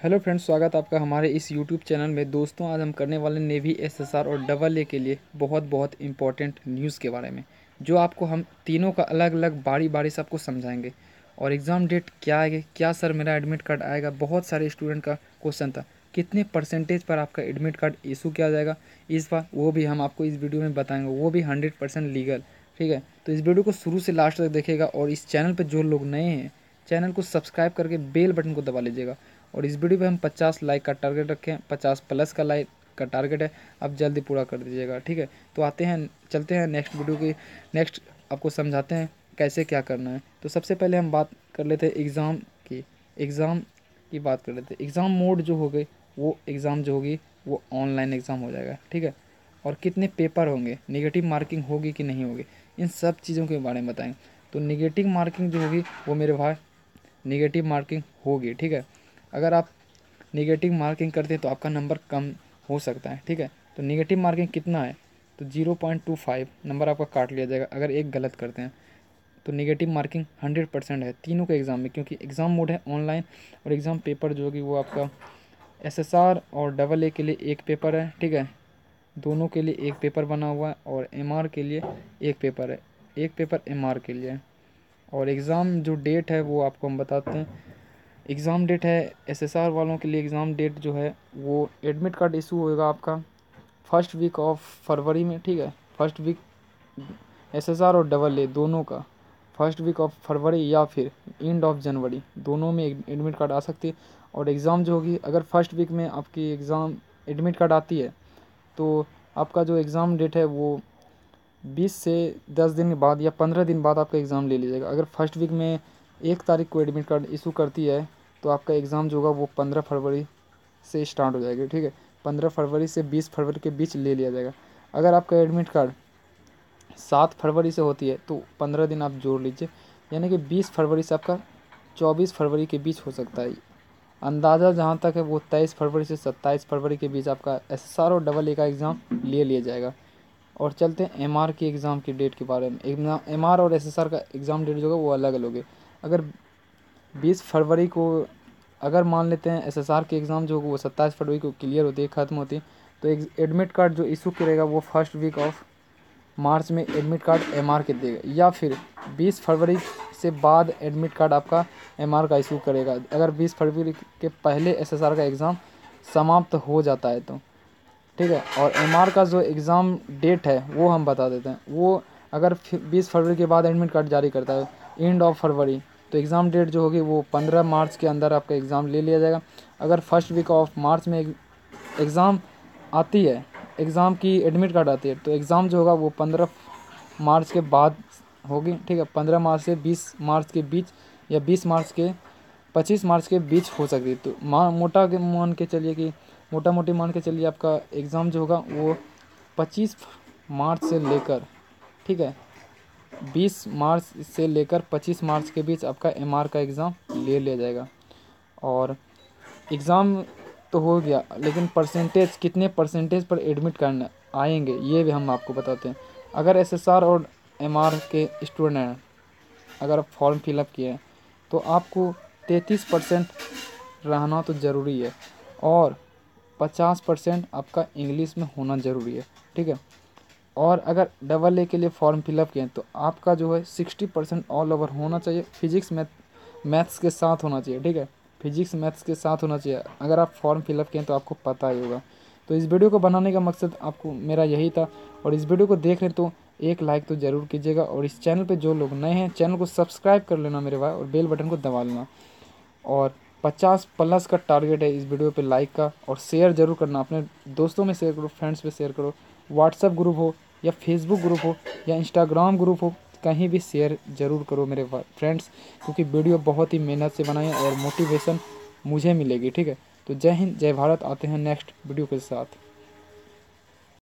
Hello friends, स्वागत आपका हमारे इस यूट्यूब चैनल में। दोस्तों, आज हम करने वाले नेवी एसएसआर और डबल ए के लिए बहुत इंपॉर्टेंट न्यूज़ के बारे में, जो आपको हम तीनों का अलग अलग बारी बारी से आपको समझाएंगे। और एग्ज़ाम डेट क्या आएगी, क्या सर मेरा एडमिट कार्ड आएगा, बहुत सारे स्टूडेंट का क्वेश्चन था, कितने परसेंटेज पर आपका एडमिट कार्ड इशू किया जाएगा इस बार, वो भी हम आपको इस वीडियो में बताएंगे, वो भी 100% लीगल। ठीक है, तो इस वीडियो को शुरू से लास्ट तक देखिएगा। और इस चैनल पर जो लोग नए हैं, चैनल को सब्सक्राइब करके बेल बटन को दबा लीजिएगा। और इस वीडियो पे हम 50 लाइक का टारगेट रखे हैं, 50 प्लस का लाइक का टारगेट है, आप जल्दी पूरा कर दीजिएगा। ठीक है, तो चलते हैं नेक्स्ट वीडियो की। नेक्स्ट आपको समझाते हैं कैसे क्या करना है। तो सबसे पहले हम बात कर लेते हैं एग्ज़ाम की बात कर लेते हैं। एग्ज़ाम मोड जो हो गई, वो एग्ज़ाम जो होगी वो ऑनलाइन एग्ज़ाम हो जाएगा। ठीक है, और कितने पेपर होंगे, नेगेटिव मार्किंग होगी कि नहीं होगी, इन सब चीज़ों के बारे में बताएंगे। तो नेगेटिव मार्किंग जो होगी वो मेरे भाई नेगेटिव मार्किंग होगी। ठीक है, अगर आप नेगेटिव मार्किंग करते हैं तो आपका नंबर कम हो सकता है। ठीक है, तो नेगेटिव मार्किंग कितना है, तो 0.25 नंबर आपका काट लिया जाएगा अगर एक गलत करते हैं। तो नेगेटिव मार्किंग 100% है तीनों के एग्ज़ाम में, क्योंकि एग्ज़ाम मोड है ऑनलाइन। और एग्ज़ाम पेपर जो होगी वो आपका एसएसआर और डबल ए के लिए एक पेपर है। ठीक है, दोनों के लिए एक पेपर बना हुआ है। और एमआर के लिए एक पेपर है, एक पेपर एमआर के लिए। और एग्ज़ाम जो डेट है वो आपको हम बताते हैं। एग्ज़ाम डेट है एसएसआर वालों के लिए, एग्ज़ाम डेट जो है वो एडमिट कार्ड इशू होएगा आपका फर्स्ट वीक ऑफ फरवरी में। ठीक है, फर्स्ट वीक एसएसआर और डबल ए दोनों का फर्स्ट वीक ऑफ फरवरी या फिर एंड ऑफ जनवरी, दोनों में एडमिट कार्ड आ सकती है। और एग्ज़ाम जो होगी, अगर फर्स्ट वीक में आपकी एग्ज़ाम एडमिट कार्ड आती है तो आपका जो एग्ज़ाम डेट है वो 20 से 10 दिन के बाद या 15 दिन बाद आपका एग्ज़ाम ले लीजिएगा। अगर फर्स्ट वीक में 1 तारीख को एडमिट कार्ड इशू करती है तो आपका एग्ज़ाम जो होगा वो 15 फरवरी से स्टार्ट हो जाएगी। ठीक है, 15 फरवरी से 20 फरवरी के बीच ले लिया जाएगा। अगर आपका एडमिट कार्ड 7 फरवरी से होती है तो 15 दिन आप जोड़ लीजिए, यानी कि 20 फरवरी से आपका 24 फरवरी के बीच हो सकता है। अंदाज़ा जहाँ तक है वो 23 फरवरी से 27 फरवरी के बीच आपका एसएसआर और डबल ए का एग्ज़ाम ले लिया जाएगा। और चलते हैं एमआर की एग्ज़ाम की डेट के बारे में। एमआर और एसएसआर का एग्ज़ाम डेट जो है वो अलग अलग है। अगर 20 फरवरी को, अगर मान लेते हैं एसएसआर की एग्ज़ाम जो वो 27 फरवरी को क्लियर होती है, ख़त्म होती है, तो एडमिट कार्ड जो इशू करेगा वो फर्स्ट वीक ऑफ मार्च में एडमिट कार्ड एमआर के देगा, या फिर 20 फरवरी से बाद एडमिट कार्ड आपका एमआर का इशू करेगा, अगर 20 फरवरी के पहले एसएसआर का एग्ज़ाम समाप्त हो जाता है तो। ठीक है, और एमआर का जो एग्ज़ाम डेट है वो हम बता देते हैं। वो अगर 20 फरवरी के बाद एडमिट कार्ड जारी करता है एंड ऑफ फरवरी, तो एग्ज़ाम डेट जो होगी वो 15 मार्च के अंदर आपका एग्ज़ाम ले लिया जाएगा। अगर फर्स्ट वीक ऑफ मार्च में एग्ज़ाम आती है, एग्ज़ाम की एडमिट कार्ड आती है, तो एग्ज़ाम जो होगा वो 15 मार्च के बाद होगी। ठीक है, 15 मार्च से 20 मार्च के बीच या 20 मार्च के 25 मार्च के बीच हो सकती है। तो मोटा मोटी मान के चलिए आपका एग्ज़ाम जो होगा वो 25 मार्च से लेकर, ठीक है, 20 मार्च से लेकर 25 मार्च के बीच आपका एमआर का एग्ज़ाम ले लिया जाएगा। और एग्ज़ाम तो हो गया, लेकिन परसेंटेज, कितने परसेंटेज पर एडमिट करना आएंगे ये भी हम आपको बताते हैं। अगर एसएसआर और एमआर के स्टूडेंट हैं, अगर आप फॉर्म फिलअप किए हैं तो आपको 33% रहना तो ज़रूरी है, और 50% आपका इंग्लिश में होना ज़रूरी है। ठीक है, और अगर डबल ए के लिए फॉर्म फिलअप किए तो आपका जो है 60% ऑल ओवर होना चाहिए, फिजिक्स मैथ्स के साथ होना चाहिए। ठीक है, फिजिक्स मैथ्स के साथ होना चाहिए अगर आप फॉर्म फिलअप किए तो आपको पता ही होगा। तो इस वीडियो को बनाने का मकसद आपको मेरा यही था। और इस वीडियो को देख रहे तो एक लाइक तो ज़रूर कीजिएगा। और इस चैनल पे जो लोग नए हैं, चैनल को सब्सक्राइब कर लेना मेरे भाई, और बेल बटन को दबा लेना। और 50 प्लस का टारगेट है इस वीडियो पे लाइक का, और शेयर ज़रूर करना, अपने दोस्तों में शेयर करो, फ्रेंड्स पे शेयर करो, व्हाट्सएप ग्रुप हो या फेसबुक ग्रुप हो या इंस्टाग्राम ग्रुप हो, कहीं भी शेयर ज़रूर करो मेरे फ्रेंड्स, क्योंकि वीडियो बहुत ही मेहनत से बनाए हैं और मोटिवेशन मुझे मिलेगी। ठीक है, तो जय हिंद, जय भारत। आते हैं नेक्स्ट वीडियो के साथ।